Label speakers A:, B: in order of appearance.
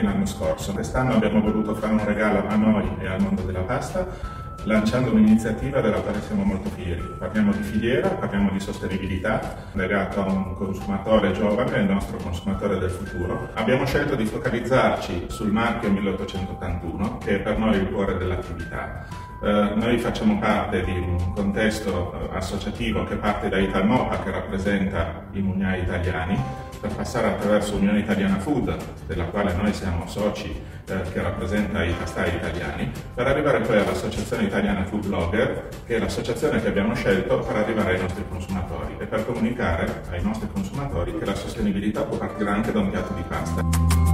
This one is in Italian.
A: l'anno scorso. Quest'anno abbiamo voluto fare un regalo a noi e al mondo della pasta, lanciando un'iniziativa della quale siamo molto fieri. Parliamo di filiera, parliamo di sostenibilità, legato a un consumatore giovane, il nostro consumatore del futuro. Abbiamo scelto di focalizzarci sul marchio 1881, che è per noi il cuore dell'attività. Noi facciamo parte di un contesto associativo che parte da Italmopa, che rappresenta i mugnai italiani, per passare attraverso Unione Italiana Food, della quale noi siamo soci, che rappresenta i pastai italiani, per arrivare poi all'Associazione Italiana Food Blogger, che è l'associazione che abbiamo scelto per arrivare ai nostri consumatori e per comunicare ai nostri consumatori che la sostenibilità può partire anche da un piatto di pasta.